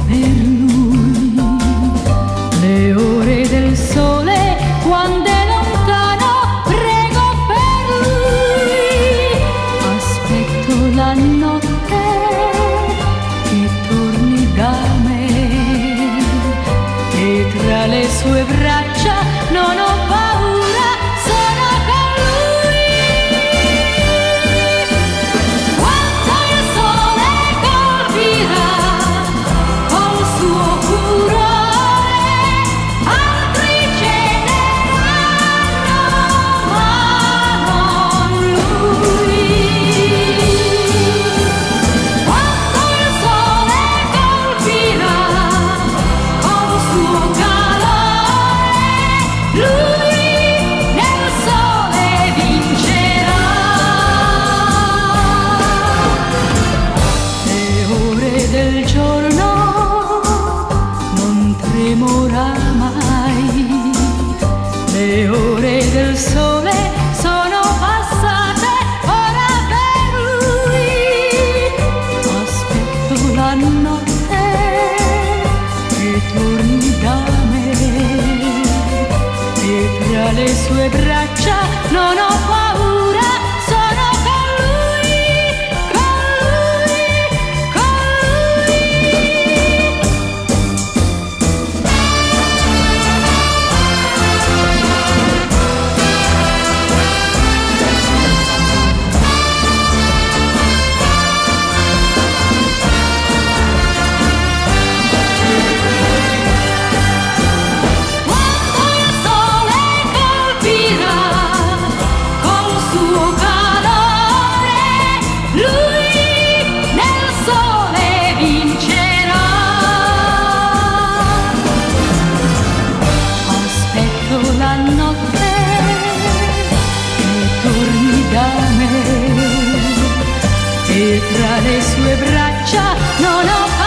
per lui. Le ore del sole quando è lontano prego per lui. Aspetto la notte che torni da me e tra le sue braccia non ho paura, sono con lui. Quando il sole colpirà col suo furore, altri cederanno, ma non lui. Quando il sole colpirà col suo calore, lui nel sole vincerà. Le ore del giorno non tremo oramai, le ore del sole sono passate ora per lui. Aspetto la notte che torni da me e tra le sue braccia non ho paura, sono con lui, con lui, con lui. Quando il sole colpirà col suo calore, lui nel sole vincerà. Aspetto la notte che torni da me e tra le sue braccia non ho